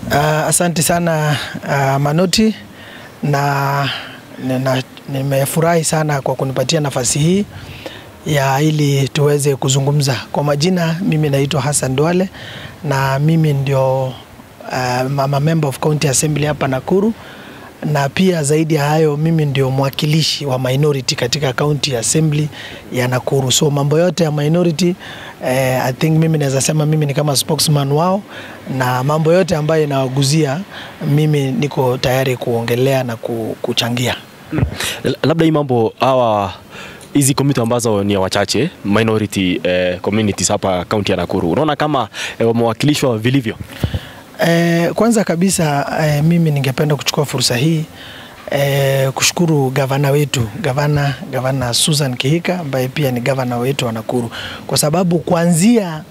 Asante sana Manoti, na nimefurahi sana kwa kunipatia nafasi hii ya ili tuweze kuzungumza. Kwa majina mimi naitwa Hassan Duale na mimi ndio member of County Assembly hapa Nakuru, na pia zaidi ya hayo mimi ndio mwakilishi wa minority katika County Assembly ya Nakuru. So mambo yote ya minority I think mimi naweza sema mimi ni kama spokesman wao, na mambo yote ambayo inawaguzia mimi niko tayari kuongelea na kuchangia. Labda hii mambo hizi community ambazo ni wachache, minority communities hapa county ya Nakuru, unaona kama wamewakilishwa vilivyo? Kwanza kabisa mimi ningependa kuchukua fursa hii kushukuru gavana wetu, gavana Susan Kihika, ambaye pia ni gavana wetu wa Nakuru, kwa sababu kuanzia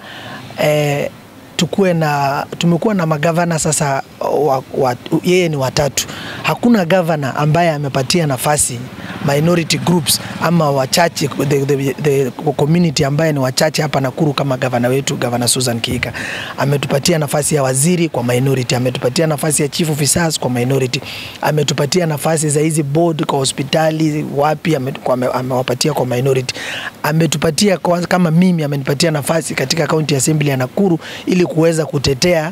tumekuwa na magavana sasa yeye ni watatu. Hakuna gavana ambaye amepatia nafasi minority groups ama wachache, the community ambaye ni wachache hapa Nakuru kama gavana wetu, gavana Susan Kihika. Ametupatia nafasi ya waziri kwa minority, ametupatia nafasi ya chief officers kwa minority, ametupatia nafasi za hizi board kwa hospitali wapi, amewapatia kwa minority, ametupatia kama mimi amenipatia nafasi katika County Assembly ya Nakuru ili kuweza kutetea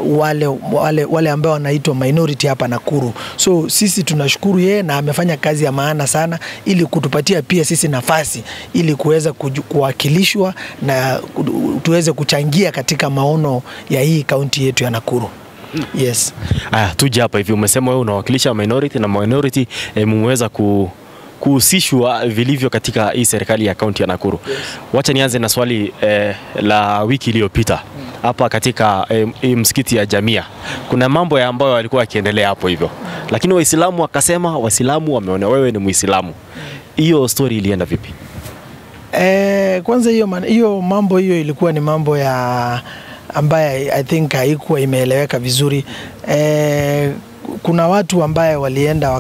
wale ambao wanaitwa minority hapa Nakuru. So sisi tunashukuru yeye, na amefanya kazi ya maana sana ili kutupatia pia sisi nafasi ili kuweza kuwakilishwa na tuweze kuchangia katika maono ya hii kaunti yetu ya Nakuru. Yes. Tuje hapa hivi, umesema wewe unawakilisha minority na minority mmeweza kuhusishwa vilivyo katika hii serikali ya kaunti ya Nakuru. Yes. Wacha nianze na swali la wiki iliyopita hapa katika msikiti ya Jamia. Kuna mambo ambayo walikuwa yakiendelea hapo hivyo, lakini Waislamu wakasema Waislamu wameona wewe ni Muislamu. Hiyo story ilienda vipi? Kwanza hiyo mambo ilikuwa ni mambo ya ambaye I think haikuwa imeeleweka vizuri. Kuna watu ambaye walienda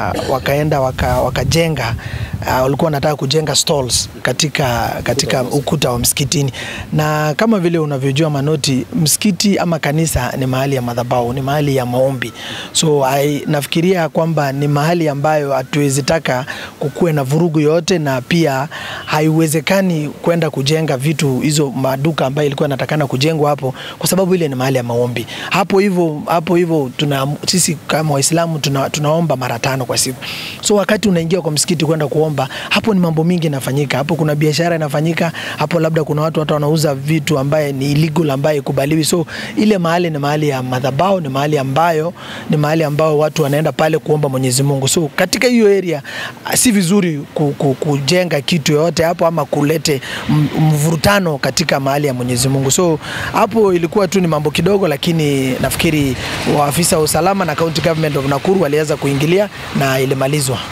wakajenga walikuwa wanataka kujenga stalls katika ukuta wa msikitini, na kama vile unavyojua Manoti, msikiti ama kanisa ni mahali ya madhabahu, ni mahali ya maombi. So nafikiria kwamba ni mahali ambayo hatuwezi taka kukue na vurugu yote, na pia haiwezekani kwenda kujenga vitu hizo maduka ambayo ilikuwa inatakana kujengwa hapo, kwa sababu ile ni mahali ya maombi. Hapo hivyo sisi kama Waislamu tunaomba mara 5 kwa siku. So wakati unaingia kwa msikiti kwenda kuomba, hapo ni mambo mingi yanafanyika. Hapo kuna biashara inafanyika, hapo labda kuna watu wanauza vitu ambaye ni illegal, ambaye kubaliwi. So ile mahali ni mahali ya madhabahu, ni mahali ambao watu wanaenda pale kuomba Mwenyezi Mungu. So katika hiyo area si vizuri kujenga kitu yote hapo ama kulete mvurutano katika mahali ya Mwenyezi Mungu. So hapo ilikuwa tu ni mambo kidogo, lakini nafikiri waafisa wa usalama na county government of Nakuru waliweza kuingilia na ilimalizwa.